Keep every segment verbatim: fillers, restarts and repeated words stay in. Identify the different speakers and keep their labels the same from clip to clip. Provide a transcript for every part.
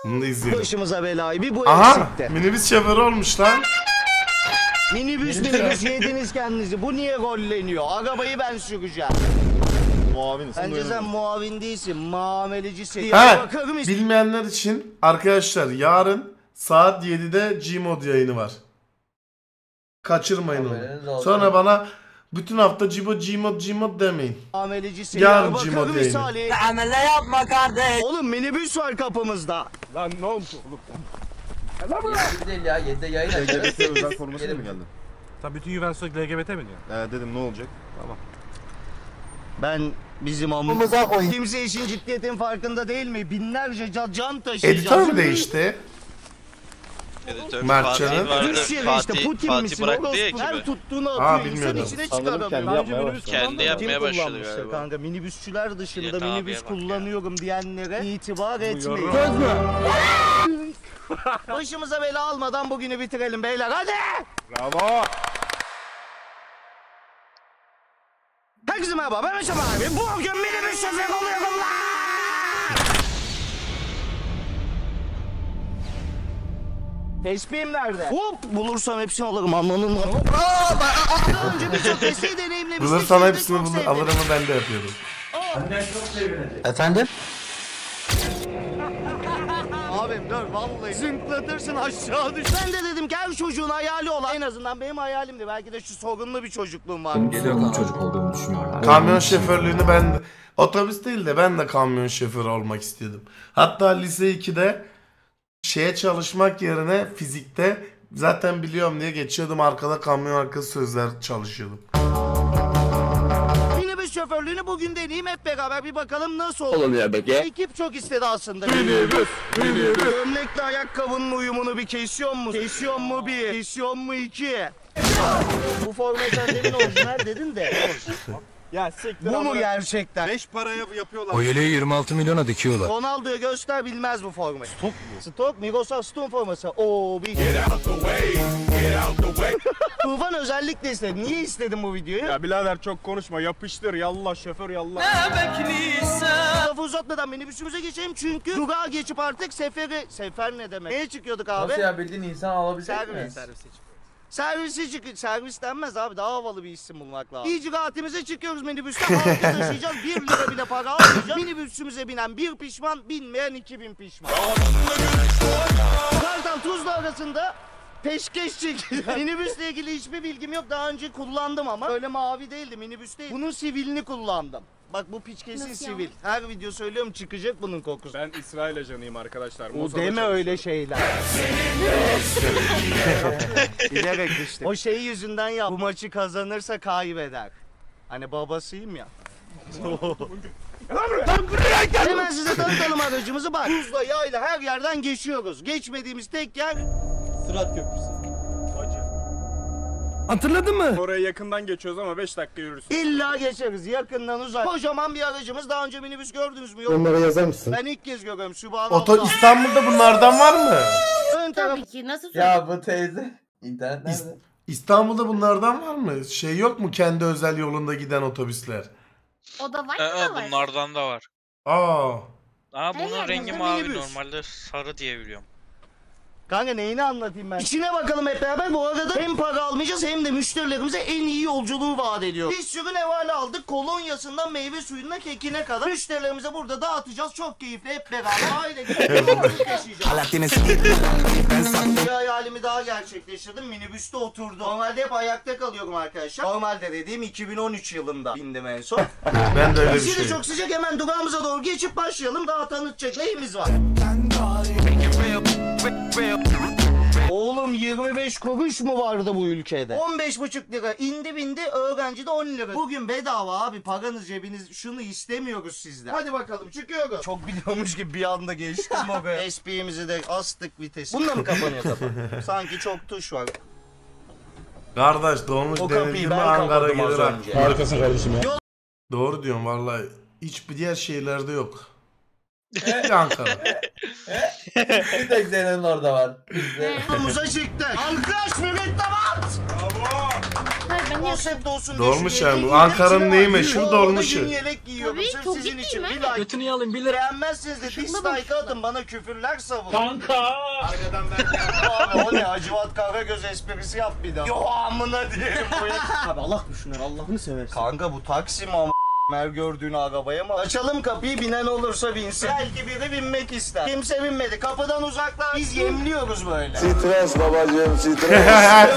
Speaker 1: Bunu da izleyelim.
Speaker 2: Başımıza belayı bir bu
Speaker 1: Aha!
Speaker 2: eksikti.
Speaker 1: Minibüs şoförü olmuş lan.
Speaker 2: Minibüs minibüs yediniz kendinizi. Bu niye rolleniyor? Arabayı ben süreceğim.
Speaker 3: Muavin.
Speaker 2: Bence sen muavin değilsin. Muamelecisin.
Speaker 1: He,
Speaker 2: Bakar mısın?
Speaker 1: bilmeyenler için arkadaşlar yarın saat yedide Gmod yayını var. Kaçırmayın onu. Sonra bana bütün hafta Gmod Gmod Gmod demeyin.
Speaker 2: Muamelecisin.
Speaker 1: Yarın
Speaker 2: Bakar
Speaker 1: Gmod
Speaker 2: misali.
Speaker 1: yayını.
Speaker 2: Amele yapma kardeş. Oğlum minibüs var kapımızda.
Speaker 3: Lan ne oldu oğlum?
Speaker 4: yedi değil ya, yedide yayın
Speaker 3: L G B
Speaker 4: açarız.
Speaker 3: T özel formasıyla mı geldin?
Speaker 5: Sen bütün Juventus'a L G B T mi diyorsun?
Speaker 3: Ee, dedim ne olacak? Tamam.
Speaker 2: Ben bizim amımıza koyayım. Kimse işin ciddiyetin farkında değil mi? Binlerce can, can taşıyacağız.
Speaker 1: Editör mü değişti?
Speaker 6: Editör
Speaker 1: Mertcan'ın.
Speaker 6: Fatih vardı.
Speaker 2: Rusya işte
Speaker 6: Fatih,
Speaker 2: Putin
Speaker 6: Fatih
Speaker 2: misin?
Speaker 6: bıraktı ya
Speaker 2: Orospu. Her
Speaker 6: ekibi.
Speaker 2: tuttuğunu
Speaker 1: Aa,
Speaker 2: atıyor. İnsan
Speaker 1: bilmiyordum.
Speaker 2: içine
Speaker 3: Sanırım
Speaker 2: çıkaramıyor.
Speaker 3: kendi
Speaker 5: Daha
Speaker 3: yapmaya
Speaker 5: önce
Speaker 3: başladı.
Speaker 6: Kendi
Speaker 2: Kim
Speaker 6: yapmaya başladı
Speaker 2: kullanmıştır
Speaker 6: galiba.
Speaker 2: kanka? Minibüsçüler dışında
Speaker 6: Bilet abiye
Speaker 2: minibüs
Speaker 6: bak ya.
Speaker 2: kullanıyorum diyenlere itibar etmeyin.
Speaker 5: Buyurun.
Speaker 2: Söz mü? Başımıza bela almadan bugünü bitirelim beyler hadi!
Speaker 3: Bravo.
Speaker 2: Herkese merhaba ben Meşem abi. Bugün minibüs şoförü oluyorum lan! Tespihim nerede? Hop bulursam hepsini alırım anlanın. Daha önce birçok tespih deneyimlemiştik.
Speaker 1: Bulursam
Speaker 2: Şimdi
Speaker 1: hepsini
Speaker 2: çok
Speaker 1: bul-
Speaker 2: sevdim.
Speaker 1: alırımı ben de yapıyorum.
Speaker 4: Efendim?
Speaker 2: Abim dur vallahi zınklatırsın aşağı düş. Ben de dedim ki her çocuğun hayali olan en azından benim hayalimdi. Belki de şu sorunlu bir çocukluğum var.
Speaker 7: Sorunlu çocuk olduğumu düşünüyorlar.
Speaker 1: Kamyon şoförlüğünü ben de, otobüs değil de ben de kamyon şoförü olmak istiyordum. Hatta lise ikide şeye çalışmak yerine fizikte zaten biliyorum diye geçiyordum, arkada kamyon arkası sözler çalışıyordum.
Speaker 2: Minibüs şoförlüğünü bugün deneyeyim hep beraber bir bakalım nasıl olur. Ekip çok istedi aslında. Minibüs, minibüs. Gömlekle ayakkabının uyumunu bir kesiyor mu? Kesiyor mu bir? Kesiyor mu iki? Bu forma sen demin orijinal dedin de.
Speaker 3: Ya siktir.
Speaker 2: Bu mu gerçekten?
Speaker 3: Beş paraya yapıyorlar.
Speaker 7: O yeleği yirmi altı milyona dikiyorlar.
Speaker 2: Ronaldo'ya göster bilmez bu formayı. Stok mu? Stok, Miroslav Stone forması. Oo bir... Tufan özellikle istedi. Niye istedin bu videoyu?
Speaker 3: Ya birader çok konuşma, yapıştır yallah şoför yallah.
Speaker 2: Lafı uzatmadan minibüsümüze geçelim çünkü durağa geçip artık seferi... Sefer ne demek? Neye çıkıyorduk abi?
Speaker 4: Nasıl ya, bildiğin insan alabilecek mi?
Speaker 2: Servis. Servise çık servis denmez abi, daha havalı bir isim bulmak lazım. İcraatimize çıkıyoruz minibüste, halkı taşıyacağız, bir lira bile para almayacağız. Minibüsümüze binen bir pişman, binmeyen iki bin pişman. Kartal Tuzla arasında peşkeş çekiyor. Minibüsle ilgili hiçbir bilgim yok, daha önce kullandım ama öyle mavi değildi, minibüs değil. Bunun sivilini kullandım. Bak bu piç kesin
Speaker 8: Nasıl
Speaker 2: sivil. Her video söylüyorum çıkacak bunun kokusu.
Speaker 3: Ben İsrail ajanıyım arkadaşlar.
Speaker 2: O
Speaker 3: Mossad'da
Speaker 2: deme öyle
Speaker 3: çalışıyorum.
Speaker 2: şeyler. Bilerek işte. O şey yüzünden ya. Bu maçı kazanırsa kaybeder. Hani babasıyım ya. Hemen size tanıtalım aracımızı bak. Tuzla yayla her yerden geçiyoruz. Geçmediğimiz tek yer
Speaker 4: Sırat köprüsü.
Speaker 7: Hatırladın mı?
Speaker 3: Oraya yakından geçiyoruz ama beş dakika yürürsün.
Speaker 2: illa geçeriz yakından uzak. Kocaman bir aracımız, daha önce minibüs gördünüz mü? Yok.
Speaker 7: Onlara yazar mısın?
Speaker 2: Ben ilk kez görüyorum. Sübhanallah.
Speaker 1: Oto İstanbul'da bunlardan var mı?
Speaker 2: Ön taraf.
Speaker 8: Tabii ki nasıl
Speaker 4: Ya bu teyze. İnternet
Speaker 1: İs-
Speaker 4: nerede?
Speaker 1: İstanbul'da bunlardan var mı? Şey yok mu, kendi özel yolunda giden otobüsler?
Speaker 8: o da var
Speaker 6: Ee,
Speaker 8: mı da var?
Speaker 6: bunlardan da var.
Speaker 1: Aa.
Speaker 6: Aa
Speaker 8: Her
Speaker 6: bunun
Speaker 8: yerde
Speaker 6: rengi
Speaker 2: de
Speaker 6: mavi,
Speaker 2: minibüs.
Speaker 6: normalde sarı diye biliyorum.
Speaker 2: Kanka neyini anlatayım ben? İçine bakalım hep beraber. Bu arada hem para almayacağız hem de müşterilerimize en iyi yolculuğu vaat ediyor. Bir sürü nevale aldık. Kolonyasından meyve suyuna kekine kadar. Müşterilerimize burada dağıtacağız. Çok keyifli hep beraber. Aile gibi yolculuk yaşayacağız. Bir hayalimi daha gerçekleştirdim. Minibüste oturdum. Normalde hep ayakta kalıyorum arkadaşlar. Normalde dediğim iki bin on üç yılında bindim en son.
Speaker 1: Ben de öyle bir
Speaker 2: Bizi de
Speaker 1: şey.
Speaker 2: çok sıcak, hemen durağımıza doğru geçip başlayalım. Daha tanıtacak neyimiz var? Oğlum yirmi beş kuruş mu vardı bu ülkede? on beş buçuk lira indi bindi, öğrenci de on lira. Bugün bedava abi, paranız cebiniz, şunu istemiyoruz sizden. Hadi bakalım çıkıyoruz. Çok biliyormuş gibi bir anda geçtim oraya. S P'mizi de astık vitesi. Bununla mı kapanıyor kapı? Sanki çok tuş var.
Speaker 1: Kardeş dolmuş
Speaker 2: O kapıyı
Speaker 1: denildi mi
Speaker 2: ben
Speaker 1: Ankara
Speaker 2: kapadım az
Speaker 1: gelir
Speaker 2: önce.
Speaker 1: ha.
Speaker 7: Harikasın kardeşim ya.
Speaker 1: Doğru diyorsun vallahi. Hiçbir diğer şeylerde yok. Bir Ankara.
Speaker 4: Bir tek senin orada var. Bizde.
Speaker 2: Yolumuza çıktı. Alkış mürettebat.
Speaker 8: Hayır ben yok.
Speaker 2: Konsept olsun
Speaker 1: Dolmuş
Speaker 2: diye
Speaker 1: yani bu.
Speaker 2: düşünüyorum.
Speaker 1: Ankara'nın
Speaker 2: İçine
Speaker 1: neyi
Speaker 2: var.
Speaker 1: meşhur?
Speaker 2: Yo,
Speaker 1: Dolmuşu.
Speaker 2: orada gün yelek giyiyorum.
Speaker 8: Tabii,
Speaker 2: Sırf
Speaker 8: çok
Speaker 2: sizin
Speaker 8: ciddi
Speaker 2: için.
Speaker 8: mi?
Speaker 2: Bir like.
Speaker 7: Götünü yalayım bir lira.
Speaker 2: Beğenmezseniz de dislike atın bana küfürler savun.
Speaker 3: Kanka. Arkadan ben.
Speaker 2: Abi o ne Hacivat Karagöz esprisi yap bir daha. Yo amına diyelim bu ya.
Speaker 9: Abi Allah düşünür Allah'ını seversin.
Speaker 2: Kanka bu Taksim ama mer gördüğün arabaya mı? Açalım kapıyı binen olursa binsin. Belki biri binmek ister. Kimse binmedi. Kapıdan uzaklar. Biz yemliyoruz böyle.
Speaker 7: Stres babacığım stres.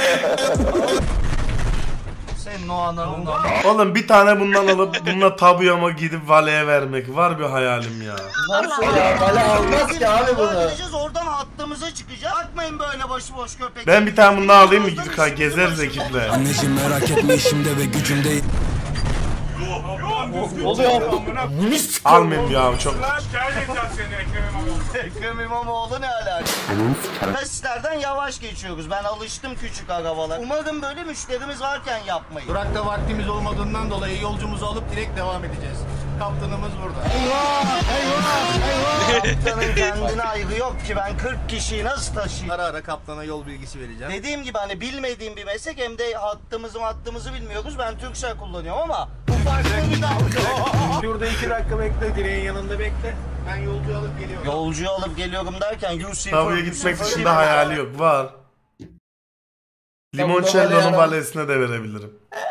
Speaker 2: Senin o ananın
Speaker 1: Oğlum bir tane bundan alıp bununla tabuyama gidip valeye vermek var bir hayalim ya.
Speaker 4: Nasıl ya? Böyle almaz ki abi bunu.
Speaker 2: Gideceğiz oradan hattımıza çıkacağız. Bakmayın böyle başıboş köpek.
Speaker 1: Ben bir tane bundan alayım mı gidip gezeriz ekiple.
Speaker 7: Anneciğim merak etme işimde ve gücümde.
Speaker 1: Almayayım ya çok.
Speaker 2: Ekrem İmamoğlu ne alaka? Testlerden yavaş geçiyoruz. Ben alıştım küçük arabalar. Umarım böyle müşterimiz varken yapmayız.
Speaker 9: Durakta vaktimiz olmadığından dolayı yolcumuzu alıp direkt devam edeceğiz. Kaptanımız burada.
Speaker 2: Kaptanın kendine ayrı yok ki ben kırk kişiyi nasıl taşıyayım?
Speaker 9: Ara ara kaptana yol bilgisi vereceğim.
Speaker 2: Dediğim gibi hani bilmediğim bir meslek hem de hattımızı hattımızı bilmiyoruz. Ben Türksel kullanıyorum ama bu farklı bir davranış.
Speaker 3: Şurada iki dakika bekle, direğin yanında bekle. Ben yolcu alıp geliyorum.
Speaker 2: Yolcuyu alıp geliyorum derken Yusuf
Speaker 1: Tabuya gitmek dışında hayali yok. Var. Limoncello'nun valesine de verebilirim.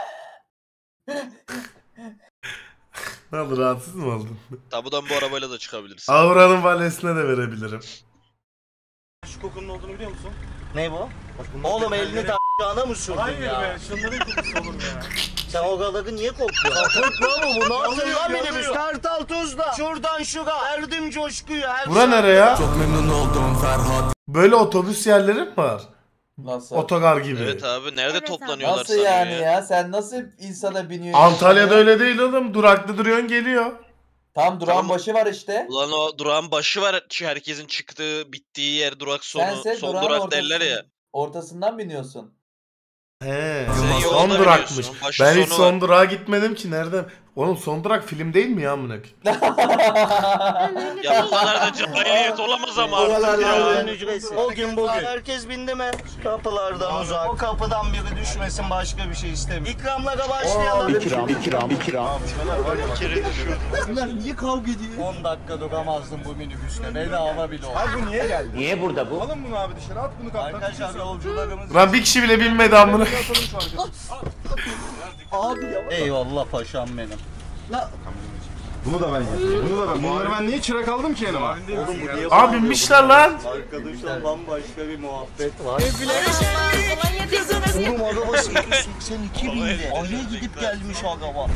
Speaker 1: Ne oldu rahatsız mı oldun?
Speaker 6: Tabudan bu arabayla da çıkabilirsin.
Speaker 1: Aura'nın valesine de verebilirim.
Speaker 3: Şu kokunun olduğunu biliyor musun?
Speaker 2: Ne bu? Oğlum elini t***ana mı sürdün
Speaker 3: Hayır
Speaker 2: ya?
Speaker 3: be, şunların kokusu olur ya.
Speaker 2: Sen o gaлагı niye kokluyorsun? Kokla mı bu? Ne yapıyorsun lan minibüs? Kartal Tuzla. Şuradan şura. Erdim coşkuyu. Her
Speaker 1: Bura nere ya?
Speaker 7: Çok memnun oldum Ferhat.
Speaker 1: Böyle otobüs yerleri mi var?
Speaker 4: Nasıl?
Speaker 1: Otogar gibi.
Speaker 6: Evet abi nerede
Speaker 8: Evet abi.
Speaker 6: toplanıyorlar
Speaker 4: Nasıl
Speaker 6: sanıyor
Speaker 4: yani
Speaker 6: ya.
Speaker 4: ya? Sen nasıl insana biniyorsun?
Speaker 1: Antalya'da öyle değil oğlum. Durakta duruyorsun geliyor.
Speaker 4: Tam durağın
Speaker 6: Tamam.
Speaker 4: başı var işte.
Speaker 6: Ulan o durağın başı var. herkesin çıktığı, bittiği yer durak sonu.
Speaker 4: Sense
Speaker 6: Son
Speaker 4: durağın
Speaker 6: durak derler ya.
Speaker 4: ortasın- ortasından biniyorsun.
Speaker 1: He.
Speaker 6: Sen
Speaker 1: Son
Speaker 6: yolda
Speaker 1: durakmış.
Speaker 6: biliyorsun, başı
Speaker 1: Ben hiç
Speaker 6: sonu
Speaker 1: son
Speaker 6: var.
Speaker 1: durağa gitmedim ki nereden? Oğlum son durak film değil mi ya amına koyayım?
Speaker 8: Ben öyle
Speaker 6: Ya bu
Speaker 8: değil.
Speaker 6: kadar da cahiliyet olamaz ama artık
Speaker 2: Zaten
Speaker 6: ya.
Speaker 2: ücretsiz. O gün bugün. Herkes bindi mi? Kapılardan uzak. O kapıdan biri düşmesin başka bir şey istemiyorum. İkramlara başlayalım.
Speaker 9: İkram, ikram, ikram.
Speaker 2: Bunlar niye kavga ediyor? on dakika duramazdım bu minibüste. Bedava bile oldu.
Speaker 3: Abi bu niye geldi?
Speaker 9: Niye burada bu?
Speaker 3: Alın bunu abi dışarı, at bunu kaptan.
Speaker 2: Arkadaşlar yolcularımız...
Speaker 1: Lan bir kişi bile binmedi amına.
Speaker 3: Atalım şu arkadaşı.
Speaker 2: Abi ya. Eyvallah paşam benim.
Speaker 3: Bunu da ben yapayım. Bunu da ben. Bunları ben niye çırak aldım ki yanıma? Oğlum bu niye?
Speaker 1: Abi binmişler lan.
Speaker 2: Arkadaşlar bambaşka bir muhabbet var.
Speaker 8: Kolonya tecrübesi.
Speaker 2: Oğlum araba sekiz yüz seksen iki binde. Ay'a gidip gelmiş araba.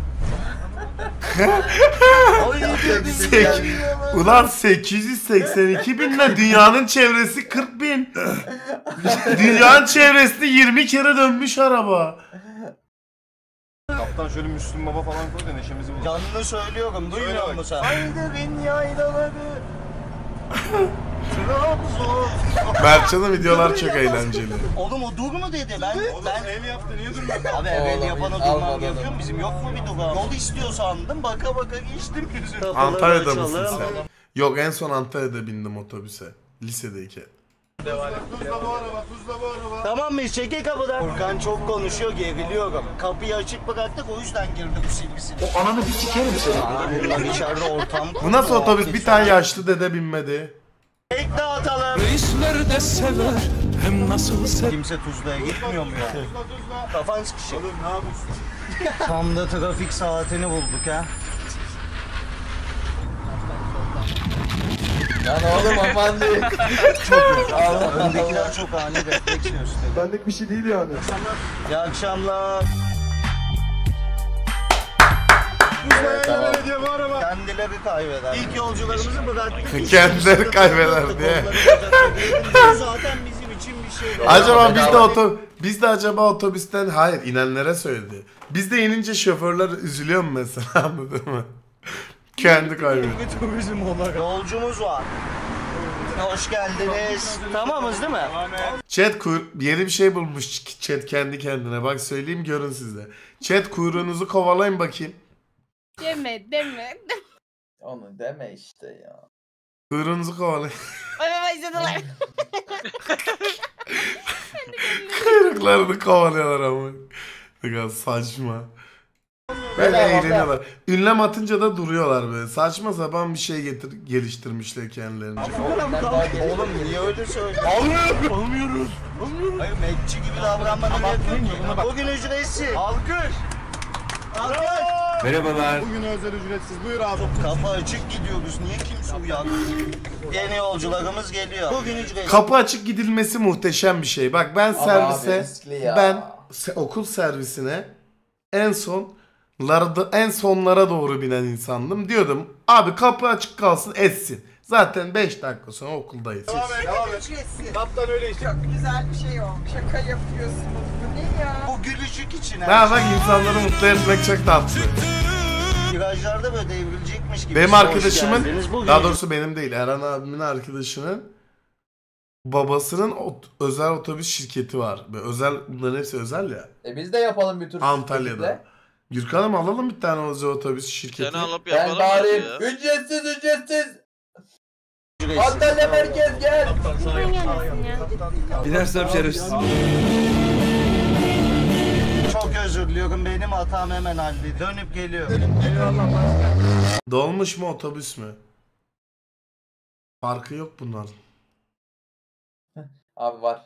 Speaker 2: Ay dedim
Speaker 1: Sek- Ulan sekiz yüz seksen iki binle dünyanın çevresi kırk bin. Dünyanın çevresinde yirmi kere dönmüş araba.
Speaker 3: Kaptan şöyle Müslüm Baba falan koy da neşemizi bulalım.
Speaker 2: Canını söylüyorum duymuyor
Speaker 3: Söyle
Speaker 2: musun sen? Haydirin yaylaları. Trabzon.
Speaker 1: Mertcan'ın videolar çok eğlenceli.
Speaker 2: Oğlum o dur mu dedi? Ben
Speaker 3: Oğlum
Speaker 2: ben
Speaker 3: ev yaptı niye durmuyor?
Speaker 2: Abi evvel
Speaker 4: Oğlum,
Speaker 2: yapana
Speaker 4: al
Speaker 2: durmam
Speaker 4: bakalım.
Speaker 2: gerekiyor mu? Bizim yok mu bir duvar? Yol istiyor sandım. Baka baka geçtim yüzü.
Speaker 1: Antalya'da mısın sen? Yok en son Antalya'da bindim otobüse. Lisedeyken.
Speaker 3: Tuzla bu araba, tuzla bu araba.
Speaker 2: Tamam mı? Çeke kapıdan. Furkan çok konuşuyor, geriliyorum. Kapıyı açık bıraktık, o yüzden girdi bu silgisi. O ananı bir sikerim seni. Bunlar içeride ortam.
Speaker 1: Bu nasıl otobüs? Bir tane yaşlı dede binmedi.
Speaker 2: Tek dağıtalım.
Speaker 7: Reisler de sever hem nasıl sever.
Speaker 2: Kimse Tuzla'ya gitmiyor mu ya?
Speaker 3: Tuzla tuzla.
Speaker 2: Kafan sıkışık.
Speaker 3: Oğlum ne yapıyorsun?
Speaker 2: Tam da trafik saatini bulduk ha.
Speaker 4: Lan oğlum aman değil.
Speaker 2: Allah öndekiler çok ani refleks gösteriyor.
Speaker 3: Benlik bir şey değil yani.
Speaker 2: İyi akşamlar.
Speaker 3: Tamam. Belediye bu araba.
Speaker 2: Kendileri kaybeder. İlk yolcularımızı bıraktık.
Speaker 1: Kendileri kaybeder diye.
Speaker 2: Zaten bizim için bir şey değil.
Speaker 1: Acaba biz de oto biz de acaba otobüsten hayır inenlere söyledi. Biz de inince şoförler üzülüyor mu mesela anladın mı? Kendi kaybediyor.
Speaker 2: Yolcumuz var. Hoş geldiniz. Tamamız değil mi?
Speaker 1: Chat kuyr yeni bir şey bulmuş chat kendi kendine. Bak söyleyeyim görün siz de. Chat kuyruğunuzu kovalayın bakayım.
Speaker 8: Deme deme.
Speaker 4: Onu deme işte ya.
Speaker 1: Kuyruğunuzu kovalıyor.
Speaker 8: Ay baba izlediler.
Speaker 1: Kuyruklarını kovalıyorlar ama. Ne kadar saçma. Böyle
Speaker 4: Bedava,
Speaker 1: eğleniyorlar. Ünlem atınca da duruyorlar böyle. Saçma sapan bir şey getir geliştirmişler kendilerince.
Speaker 2: Oğlum niye öyle söylüyorsun? Almıyoruz. Almıyoruz. Hayır mekçi gibi davranmanı bekliyorum. Bugün ücretsiz. Alkış. Alkış.
Speaker 7: Merhabalar.
Speaker 3: Bugün özel ücretsiz. Buyur abi.
Speaker 2: Kafa açık gidiyoruz. Niye kimse uyanmıyor? Yeni yolcularımız geliyor. Bugün ücretsiz.
Speaker 1: Kapı açık gidilmesi muhteşem bir şey. Bak ben
Speaker 4: Ama
Speaker 1: servise,
Speaker 4: abi riskli ya.
Speaker 1: ben se- okul servisine en sonlarda en sonlara doğru binen insandım. Diyordum abi kapı açık kalsın etsin. Zaten beş dakika sonra okuldayız.
Speaker 3: Devam et. Devam et. Kaptan öyle işte.
Speaker 10: Güzel bir şey olmuş. Şaka yapıyorsunuz. Bu ne ya?
Speaker 2: Bu gülücük için.
Speaker 1: Ha bak insanları mutlu etmek çok tatlı.
Speaker 2: Virajlarda böyle devrilecekmiş gibi.
Speaker 1: Benim
Speaker 2: Hoş
Speaker 1: arkadaşımın,
Speaker 2: geldiniz. Bugün
Speaker 1: daha doğrusu benim değil, Eren abimin arkadaşının babasının ot- özel otobüs şirketi var. Böyle özel, bunların hepsi özel ya.
Speaker 4: E biz de yapalım bir tur.
Speaker 1: Antalya'da.
Speaker 4: şirketle.
Speaker 1: Gürkan'ım alalım bir tane özel otobüs şirketi.
Speaker 6: Seni alıp
Speaker 4: Ben
Speaker 6: yapalım
Speaker 4: bari
Speaker 6: ya.
Speaker 4: ücretsiz ücretsiz.
Speaker 2: ücretsiz.
Speaker 4: Antalya merkez gel.
Speaker 8: Lütfen gelmesin ya.
Speaker 7: Binersem şerefsiz.
Speaker 2: Çok özür diliyorum. Benim hatam hemen halledildi. Dönüp geliyor.
Speaker 1: Dolmuş mu otobüs mü? Farkı yok bunlar.
Speaker 4: Abi var.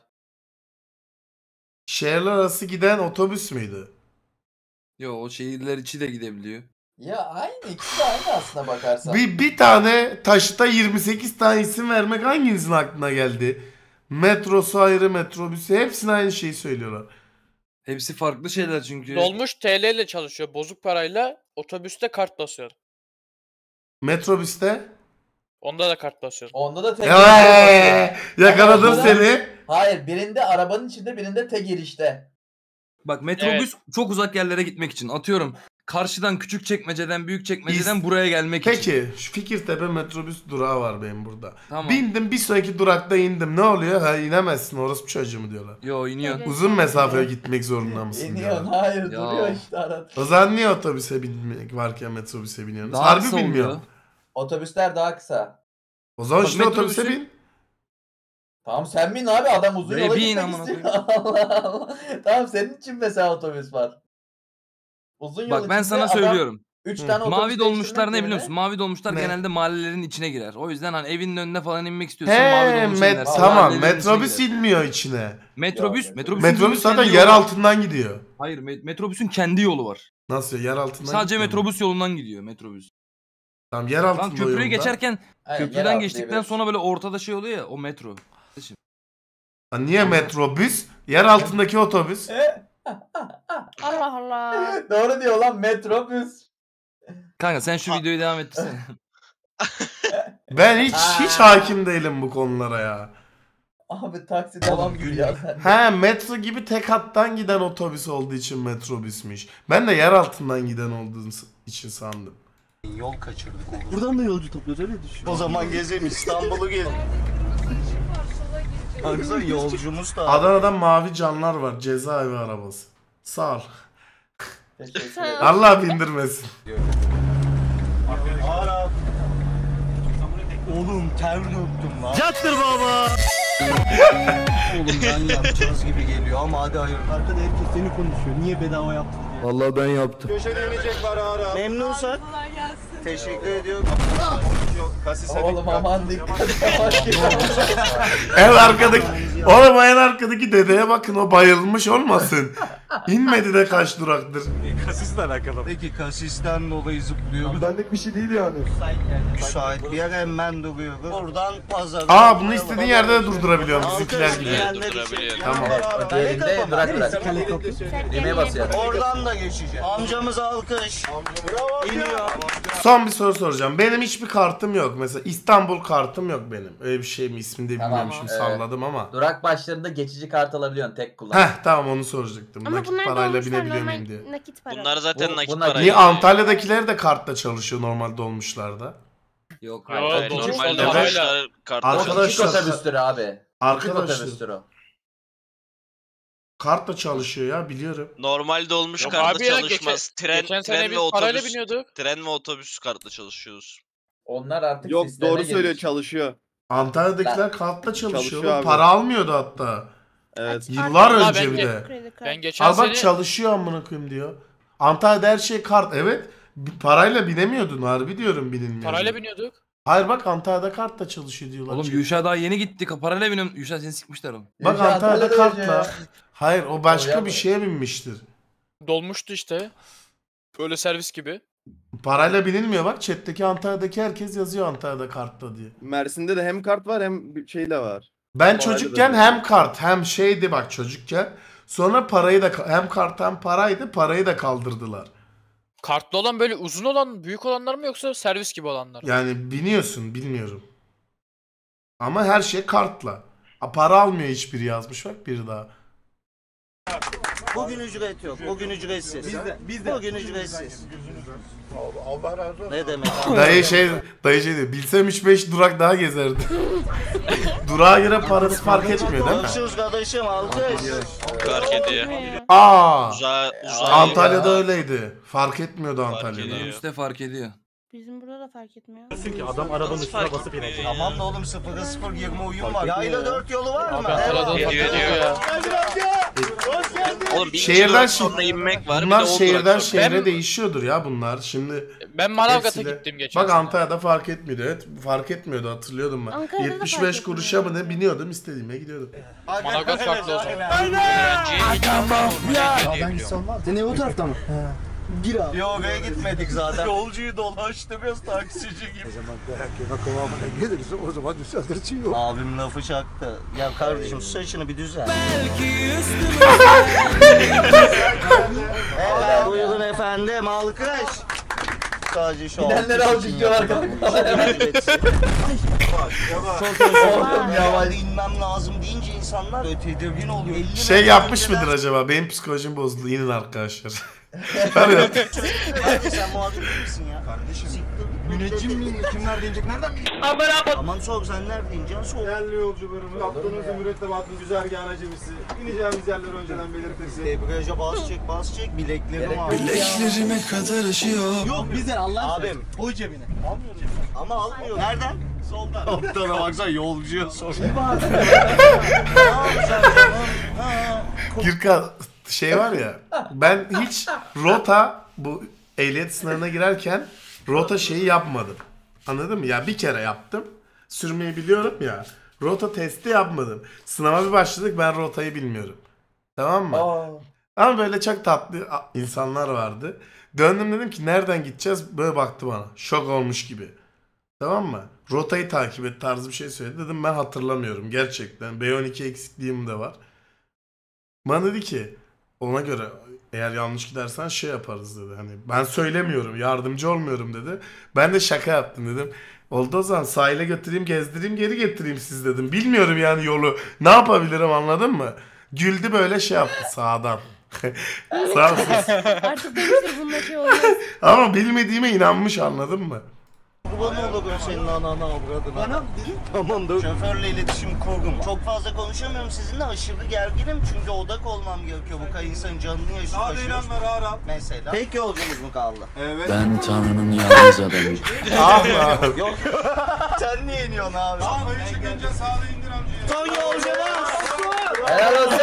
Speaker 1: Şehirler arası giden otobüs müydü?
Speaker 7: Yo o şehirler içi de gidebiliyor.
Speaker 4: Ya aynı ikisi de aynı aslına bakarsan.
Speaker 1: Bir, bir tane taşıta yirmi sekiz tane isim vermek hanginizin aklına geldi? Metrosu ayrı, metrobüsü hepsine aynı şeyi söylüyorlar.
Speaker 7: Hepsi farklı şeyler çünkü.
Speaker 11: Dolmuş T L ile çalışıyor. Bozuk parayla otobüste kart basıyor.
Speaker 1: Metrobüste?
Speaker 11: Onda da kart basıyor.
Speaker 4: Onda da tek
Speaker 1: Eee, yakaladım
Speaker 4: Ama
Speaker 1: seni.
Speaker 4: Hayır, birinde arabanın içinde, birinde tek girişte.
Speaker 7: Bak metrobüs çok uzak yerlere gitmek için. Atıyorum karşıdan küçük çekmeceden büyük çekmeceden
Speaker 1: Biz-
Speaker 7: buraya gelmek için.
Speaker 1: Peki şu Fikirtepe metrobüs durağı var benim burada.
Speaker 7: Tamam.
Speaker 1: Bindim bir sonraki durakta indim. Ne oluyor? Ha inemezsin orası çocuğu mu diyorlar.
Speaker 7: Yo iniyorsun.
Speaker 8: Evet.
Speaker 1: Uzun mesafeye gitmek zorunda mısın
Speaker 4: İniyorsun,
Speaker 1: diyorlar.
Speaker 4: hayır
Speaker 7: Ya.
Speaker 4: duruyor işte arada.
Speaker 1: O zaman niye otobüse binmek varken metrobüse biniyorsunuz?
Speaker 7: Daha
Speaker 1: Harbi
Speaker 7: kısa
Speaker 1: bilmiyorum.
Speaker 7: oluyor.
Speaker 4: Otobüsler daha kısa.
Speaker 1: O zaman
Speaker 7: Bak
Speaker 1: şimdi otobüse
Speaker 7: metrobüsü-
Speaker 1: bin.
Speaker 4: Tamam sen bin abi, adam uzun
Speaker 7: Ve
Speaker 4: yola
Speaker 7: bin
Speaker 4: gitmek
Speaker 7: amına
Speaker 4: istiyor. Allah Allah. Tamam senin için mesela otobüs var. Uzun yol
Speaker 7: Bak ben
Speaker 4: içinde
Speaker 7: sana
Speaker 4: adam
Speaker 7: söylüyorum.
Speaker 4: üç
Speaker 1: Hı.
Speaker 4: tane otobüs
Speaker 7: Mavi dolmuşlar
Speaker 4: değiştirmek
Speaker 7: ne biliyor
Speaker 4: yerine-
Speaker 7: musun? Mavi dolmuşlar
Speaker 1: Ne?
Speaker 7: genelde mahallelerin içine girer. O yüzden hani evinin önüne falan inmek istiyorsan
Speaker 1: He,
Speaker 7: mavi dolmuşa
Speaker 1: met-
Speaker 7: inersin.
Speaker 1: tamam
Speaker 7: Mahallelerin içine
Speaker 1: metrobüs
Speaker 7: girer.
Speaker 1: inmiyor içine.
Speaker 7: Metrobüs,
Speaker 4: Ya,
Speaker 7: metrobüsün
Speaker 1: Metrobüs zaten
Speaker 7: kendi
Speaker 1: yer
Speaker 7: yolu var.
Speaker 1: altından gidiyor.
Speaker 7: Hayır, me- metrobüsün kendi yolu var.
Speaker 1: Nasıl yer altından
Speaker 7: Sadece
Speaker 1: gitmiyor mu?
Speaker 7: metrobüs yolundan gidiyor metrobüs.
Speaker 1: Tamam yer altında
Speaker 7: Lan köprüyü
Speaker 1: yolda.
Speaker 7: geçerken
Speaker 4: Aynen,
Speaker 7: köprüden
Speaker 4: yeraltı
Speaker 7: geçtikten
Speaker 4: diyebiliriz.
Speaker 7: sonra böyle ortada şey oluyor ya o metro.
Speaker 1: Lan niye metrobüs? Yer altındaki otobüs.
Speaker 8: Allah Allah.
Speaker 4: Doğru diyor lan, metrobüs.
Speaker 7: Kanka sen şu videoyu devam ettirsene.
Speaker 1: Ben hiç hiç hakim değilim bu konulara ya.
Speaker 4: Abi taksi devam gibi ya.
Speaker 1: He metro gibi tek hattan giden otobüs olduğu için metrobüsmüş. Ben de yer altından giden olduğu için sandım.
Speaker 2: Yol kaçırdık oğlum. Buradan da yolcu topluyoruz öyle düşün. O zaman gezelim İstanbul'u gezin. Arkadaşlar yolcumuz da.
Speaker 1: Adana'da mavi canlar var. Cezaevi arabası. Sağ ol.
Speaker 4: Teşekkür
Speaker 8: Sağ ol.
Speaker 4: ederim.
Speaker 1: Allah bindirmesin.
Speaker 2: Ara. Oğlum ter döktüm lan. Yattır baba. Oğlum ben yapacağız gibi geliyor ama hadi hayır. Arkada herkes seni konuşuyor. Niye bedava yaptın diye.
Speaker 7: Vallahi ben yaptım.
Speaker 3: Köşede inecek var ara.
Speaker 2: Memnunsak teşekkür ediyorum.
Speaker 3: Kasise
Speaker 4: Oğlum aman dikkat. Yavaş git.
Speaker 1: En arkadaki oğlum en arkadaki dedeye bakın, o bayılmış olmasın. İnmedi de kaç duraktır.
Speaker 5: Kasisle alakalı.
Speaker 2: Peki kasisten dolayı zıplıyoruz.
Speaker 3: Benlik bir şey değil yani.
Speaker 2: Müsait bir yer hemen duruyoruz. Buradan pazara.
Speaker 1: Aa bunu istediğin yerde de durdurabiliyorum bizimkiler gibi.
Speaker 6: Durdurabiliyorum.
Speaker 1: Tamam.
Speaker 4: Diğerinde bırak bırak. Düğmeye basıyor.
Speaker 2: Oradan da geçeceğim. Amcamız alkış. İniyor.
Speaker 1: Son bir soru soracağım. Benim hiçbir kartım yok. Mesela İstanbul kartım yok benim. Öyle bir şey mi, ismini de bilmiyorum,
Speaker 4: Tamam,
Speaker 1: şimdi
Speaker 4: evet.
Speaker 1: salladım ama.
Speaker 4: Durak başlarında geçici kart alabiliyorsun tek kullan.
Speaker 1: Heh tamam onu soracaktım.
Speaker 8: Ama
Speaker 1: Nakit
Speaker 8: bunlar
Speaker 1: parayla
Speaker 8: dolmuşlar
Speaker 1: binebiliyor
Speaker 8: normal
Speaker 1: muyum diye.
Speaker 8: nakit para.
Speaker 6: Bunlar zaten
Speaker 4: Bu-
Speaker 6: nakit
Speaker 4: bunlar-
Speaker 6: para.
Speaker 1: Niye Antalya'dakiler de kartla çalışıyor normal dolmuşlarda?
Speaker 7: Yok.
Speaker 11: Yo,
Speaker 6: Evet,
Speaker 11: dolmuş
Speaker 6: normalde
Speaker 11: parayla.
Speaker 6: başlar kartla
Speaker 1: Arkadaşlar-
Speaker 6: çalışıyor.
Speaker 4: Küçük otobüstür abi. Küçük
Speaker 1: Arkadaşlar
Speaker 4: otobüstür o.
Speaker 1: kartla çalışıyor ya, biliyorum.
Speaker 6: Normalde olmuş
Speaker 11: Yok
Speaker 6: kartla
Speaker 11: abi ya,
Speaker 6: çalışmaz.
Speaker 11: geçen-
Speaker 6: Tren,
Speaker 11: Geçen sene
Speaker 6: tren ve
Speaker 11: biz parayla
Speaker 6: otobüs.
Speaker 11: biniyorduk.
Speaker 6: Tren ve otobüs kartla çalışıyoruz.
Speaker 4: Onlar artık
Speaker 3: Yok
Speaker 4: sisteme
Speaker 3: doğru
Speaker 4: girmiş.
Speaker 3: söylüyor, çalışıyor.
Speaker 1: Antalya'dakiler kartla çalışıyor.
Speaker 3: Çalışıyor
Speaker 1: oğlum.
Speaker 3: abi.
Speaker 1: Para almıyordu hatta.
Speaker 3: Evet.
Speaker 1: Yıllar
Speaker 11: Vallahi
Speaker 1: önce
Speaker 11: ben
Speaker 1: bir
Speaker 11: ge-
Speaker 1: de.
Speaker 8: Kredi kartı.
Speaker 11: Ben geçen
Speaker 1: Al bak
Speaker 11: sene
Speaker 1: çalışıyor amına koyayım diyor. Antalya'da her şey kart. Evet. Bir parayla binemiyordun harbi diyorum bilinmiyor.
Speaker 11: parayla biniyorduk.
Speaker 1: Hayır bak Antalya'da kartla çalışıyor diyorlar.
Speaker 7: Oğlum Yuşa daha yeni gitti. Parayla benim. Yuşa seni sikmişler oğlum.
Speaker 1: Bak
Speaker 4: Yuşa
Speaker 1: Antalya'da
Speaker 4: Antalya'da
Speaker 1: kartla.
Speaker 4: ya.
Speaker 1: Hayır o başka
Speaker 4: Oraya
Speaker 1: bir
Speaker 4: bak.
Speaker 1: şeye binmiştir.
Speaker 11: Dolmuştu işte. Böyle servis gibi.
Speaker 1: Parayla binilmiyor bak chat'teki Antalya'daki herkes yazıyor Antalya'da kartla diye.
Speaker 3: Mersin'de de hem kart var hem bir şey de var.
Speaker 1: Ben
Speaker 3: Parayla
Speaker 1: çocukken
Speaker 3: da-
Speaker 1: hem kart hem şeydi bak çocukken. Sonra parayı da hem kart hem paraydı parayı da kaldırdılar.
Speaker 11: Kartlı olan böyle uzun olan, büyük olanlar mı yoksa servis gibi olanlar mı?
Speaker 1: Yani biniyorsun bilmiyorum. Ama her şey kartla. A, para almıyor hiçbiri yazmış bak biri daha.
Speaker 2: Bugün ücret yok. Bugün ücretsiz. Bizde, bizde. Bugün ücretsiz.
Speaker 9: Allah razı olsun.
Speaker 2: Ne demek abi?
Speaker 1: Dayı şey dayı şey diyor. Bilsem üç beş durak daha gezerdi. Durağa göre parası fark etmiyor değil mi?
Speaker 2: Görüşürüz kardeşim. Alkış.
Speaker 6: Fark ediyor.
Speaker 1: Aa!
Speaker 6: Uzağa, uzağa
Speaker 1: Antalya'da öyleydi. Fark etmiyordu
Speaker 6: Fark
Speaker 1: Antalya'da.
Speaker 6: ediyor.
Speaker 7: Otobüste fark ediyor.
Speaker 8: Bizim burada da fark etmiyor.
Speaker 5: Çünkü adam arabanın
Speaker 6: Nasıl
Speaker 5: üstüne
Speaker 6: fark
Speaker 5: basıp
Speaker 6: etmiyor
Speaker 5: inecek.
Speaker 6: ya?
Speaker 2: Tamam da oğlum sıfıra sıfır yirmi uyum var. Yayla dört yolu var mı?
Speaker 11: Abi Antalya'da da
Speaker 2: Evet.
Speaker 11: fark
Speaker 6: Ediyor,
Speaker 11: ediyor
Speaker 6: ediyor.
Speaker 11: ya.
Speaker 6: Oğlum bir
Speaker 1: Şehirden
Speaker 6: iki durak sonra inmek var.
Speaker 1: Bunlar
Speaker 6: bir de o
Speaker 1: şehirden
Speaker 6: durak sonra.
Speaker 1: şehre
Speaker 11: Ben-
Speaker 1: değişiyordur ya bunlar. Şimdi
Speaker 11: Ben Manavgat'a
Speaker 1: hepsi de-
Speaker 11: gittim geçen
Speaker 1: Bak
Speaker 11: sene.
Speaker 1: Antalya'da fark etmiyordu. Evet fark etmiyordu hatırlıyordum ben.
Speaker 8: Ankara'da da
Speaker 1: yetmiş
Speaker 8: fark
Speaker 1: beş kuruşa mı ne biniyordum istediğime gidiyordum.
Speaker 11: Manavgat farklı o zaman.
Speaker 6: Öğrenciye gittim.
Speaker 9: olmaz. Seni o tarafta mı? Gir abi.
Speaker 2: Yok oraya gitmedik zaten. Yolcuyu dolaştırıyoruz taksici gibi.
Speaker 9: O zaman dayak yeme kıvamına gelirse o zaman düzeltirsin yok.
Speaker 2: Abim lafı çaktı. Ya kardeşim şu saçını bir düzen. Evet buyurun efendim alkış. Sadece şu
Speaker 4: Bilenleri
Speaker 2: alkış
Speaker 4: al
Speaker 2: için
Speaker 4: diyorlar
Speaker 2: yapıyorum.
Speaker 4: Çok oğlum ya.
Speaker 2: Yavaş inmem lazım deyince insanlar tedirgin oluyor. elli
Speaker 1: Şey
Speaker 2: metre
Speaker 1: yapmış
Speaker 2: önceden-
Speaker 1: mıdır acaba? Benim psikolojim bozuldu. İnin arkadaşlar. Tabii.
Speaker 2: Hadi sen muhatap misin ya?
Speaker 3: Kardeşim.
Speaker 2: Siktir.
Speaker 3: Müneccim miyim? Kimler deyince nereden bileyim?
Speaker 2: Tamam sor sen nerede ineceksin sor.
Speaker 3: Değerli yolcularımız, yaptığınız mürettebatın güzergahı acemisi. İneceğimiz yerleri önceden belirtirsin.
Speaker 2: Debriyaja bas çek bas çek bileklerim abi.
Speaker 3: Bileklerime kadar aşıyor.
Speaker 9: Yok bizden Allah
Speaker 2: Abim
Speaker 9: koy cebine.
Speaker 2: ama almıyor. Nereden? Soldan. Altına baksana yolcuya sor.
Speaker 1: Gürkan şey var ya ben hiç rota bu ehliyet sınavına girerken rota şeyi yapmadım. Anladın mı? Ya bir kere yaptım. Sürmeyi biliyorum ya. Rota testi yapmadım. Sınava bir başladık ben rotayı bilmiyorum. Tamam mı?
Speaker 4: Aa.
Speaker 1: Ama böyle çok tatlı insanlar vardı. Döndüm dedim ki nereden gideceğiz? Böyle baktı bana. Şok olmuş gibi. Tamam mı? Rotayı takip et tarzı bir şey söyledi. Dedim ben hatırlamıyorum gerçekten. B on iki eksikliğim de var. Bana dedi ki ona göre eğer yanlış gidersen şey yaparız dedi. Hani ben söylemiyorum yardımcı olmuyorum dedi. Ben de şaka yaptım dedim. Oldu o zaman sahile götüreyim gezdireyim geri getireyim siz dedim. Bilmiyorum yani yolu ne yapabilirim anladın mı? Güldü böyle şey yaptı sağdan. Sağ olsun.
Speaker 8: Artık demiştir bunda şey olmaz.
Speaker 1: Ama bilmediğime inanmış anladın mı?
Speaker 2: Kurban olurum senin anana avradına. Bana tamam da. Şoförle iletişim kurdum. Çok fazla konuşamıyorum sizinle aşırı gerginim çünkü odak olmam gerekiyor. Bu kadar insanın canını yaşıyor.
Speaker 3: Daha da inanma rahat rahat.
Speaker 2: Mesela. Tek yolcumuz mu kaldı?
Speaker 3: Evet.
Speaker 12: Ben Tanrı'nın yalnız adamıyım.
Speaker 1: Ah lan.
Speaker 2: Yok. Sen niye iniyorsun abi?
Speaker 3: Sağ ışık önce sağda indir amcayı.
Speaker 2: Son yolcu var.
Speaker 4: Helal olsun.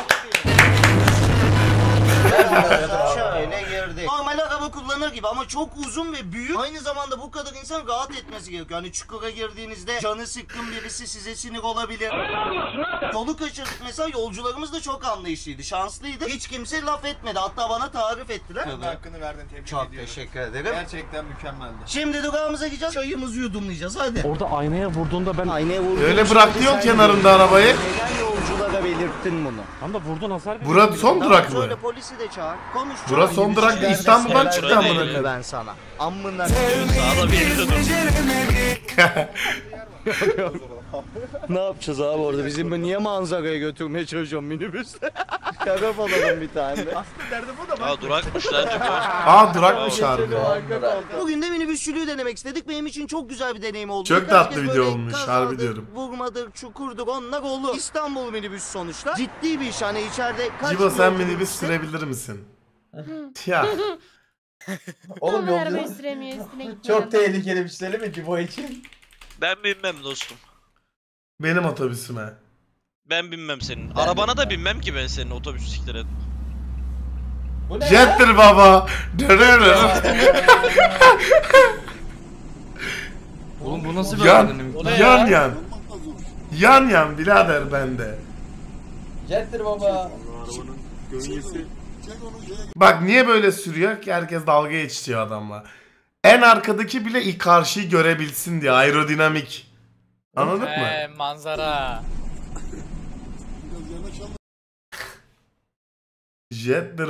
Speaker 2: Şöyle girdi. Normal araba kullanır gibi ama çok uzun ve büyük. Aynı zamanda bu kadar insan rahat etmesi gerekiyor. Hani çukura girdiğinizde canı sıkkın birisi size sinir olabilir. Yolu kaçırdık mesela yolcularımız da çok anlayışlıydı. Şanslıydı. Hiç kimse laf etmedi. Hatta bana tarif ettiler.
Speaker 3: Hakkını verdin tebrik
Speaker 2: Çok
Speaker 3: ediyorum.
Speaker 2: teşekkür ederim.
Speaker 3: Gerçekten mükemmeldi.
Speaker 2: Şimdi durağımıza gideceğiz. Çayımızı yudumlayacağız hadi.
Speaker 5: Orada aynaya vurduğunda ben...
Speaker 2: Aynaya vurdum.
Speaker 1: Öyle bıraktı yol kenarında arabayı.
Speaker 2: Neden yolculara belirttin bunu?
Speaker 5: Tam da vurdun hasar.
Speaker 1: Bura son durak mı?
Speaker 2: Söyle polisi de çağır. Konuş.
Speaker 1: Bura son durak değil, İstanbul'dan
Speaker 2: Ben
Speaker 1: çıktı amına
Speaker 2: söyleyeyim
Speaker 1: koyayım.
Speaker 2: Ben sana. Amına.
Speaker 6: Sağda bir yerde dur.
Speaker 2: Ne yapacağız abi orada? Bizim bu niye manzaraya götürmeye çalışıyorum minibüste? Şarap alalım bir tane.
Speaker 3: Aslında derdim o da
Speaker 6: Aa durakmış lan.
Speaker 1: Aa durakmış harbi.
Speaker 2: Bugün de minibüsçülüğü denemek istedik. Benim için çok güzel bir deneyim oldu.
Speaker 1: Çok
Speaker 2: Birkaç
Speaker 1: tatlı
Speaker 2: kez
Speaker 1: video
Speaker 2: böyle
Speaker 1: olmuş,
Speaker 2: kazadır,
Speaker 1: harbi diyorum.
Speaker 2: Vurmadır, çukurdur onlar olur. İstanbul minibüs sonuçta. Ciddi bir iş hani içeride kaç
Speaker 1: Cibo sen
Speaker 2: yolcu
Speaker 1: minibüs
Speaker 2: gitse-
Speaker 1: sürebilir misin? Ya
Speaker 4: Oğlum
Speaker 8: Ama araba
Speaker 4: yolculuk
Speaker 8: süremiyor üstüne gitmeden.
Speaker 4: çok tehlikeli bir şey değil mi Cibo için?
Speaker 6: Ben binmem dostum.
Speaker 1: Benim otobüsüme.
Speaker 6: Ben binmem senin. Arabana da binmem ki ben senin otobüs siktire.
Speaker 4: Bu ne ya?
Speaker 1: Jettir baba.
Speaker 7: Oğlum bu nasıl bir
Speaker 1: yan,
Speaker 7: adamın?
Speaker 11: O ne
Speaker 1: yan
Speaker 11: ya?
Speaker 1: yan. Yan yan birader bende.
Speaker 4: Jettir baba.
Speaker 1: Bak niye böyle sürüyor ki herkes dalga geçiyor adamla. En arkadaki bile ilk karşıyı görebilsin diye aerodinamik. Anladın
Speaker 11: He,
Speaker 1: mı?
Speaker 11: manzara.
Speaker 1: Jettir